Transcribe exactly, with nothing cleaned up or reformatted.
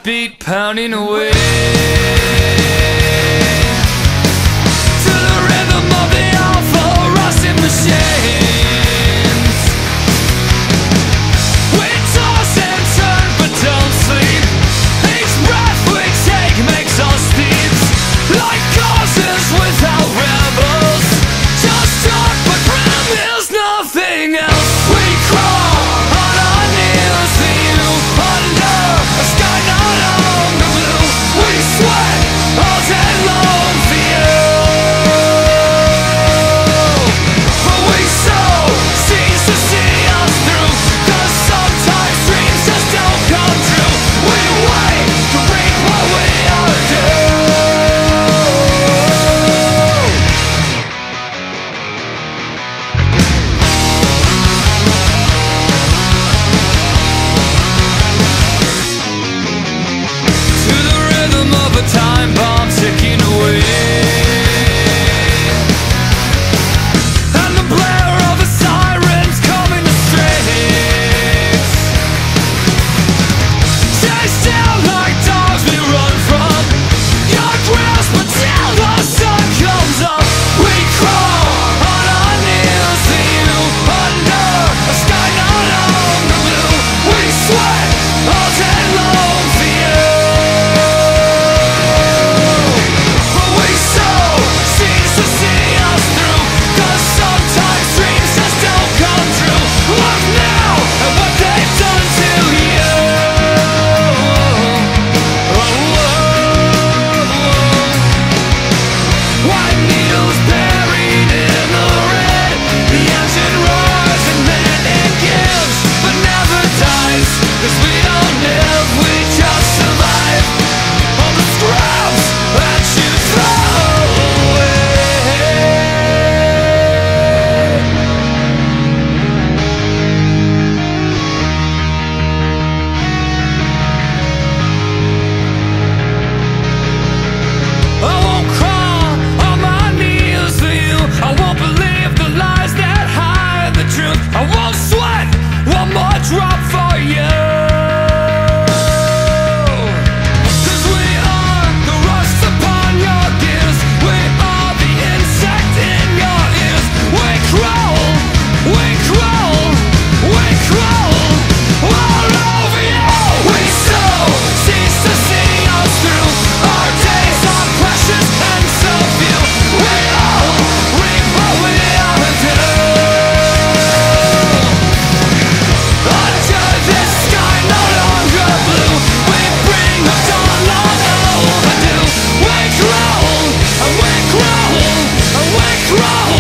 heartbeat pounding away to the rhythm of the awful rushing machines. We toss and turn but don't sleep. Each breath we take makes us thieves, like causes without rebels. Just talk but promise nothing else. We crawl on our knees to you under a sky no longer blue. We sweat all day long for you, but we so cease to see us through, 'cause sometimes dreams just don't come true. We wait to reap what we are due. To the rhythm of a time bomb ticking away, and the blare of the sirens coming to straight. Chased down like dogs we run from your grasp until the sun comes up. We crawl on our knees to you under a sky no longer blue. We sweat all day long for you, but we so cease to see us through, 'cause sometimes dreams just don't come true. Look now at what they've done to you. White needles buried in the red. The engine roars and then it gives, but never dies, 'cause we don't live, we just survive on the scraps that you throw away. I won't crawl on my knees for you. I won't believe the lies that hide the truth. I won't sweat one more drop for you, 'cause we are the rust upon your gears. We are the insect in your ears. We crawl, we crawl, we crawl all over you. We so cease to see us through. Our days are precious and so few. We all reap what we are due. Under this sky no longer blue, we bring the dawn long overdue. We crawl and we crawl and we crawl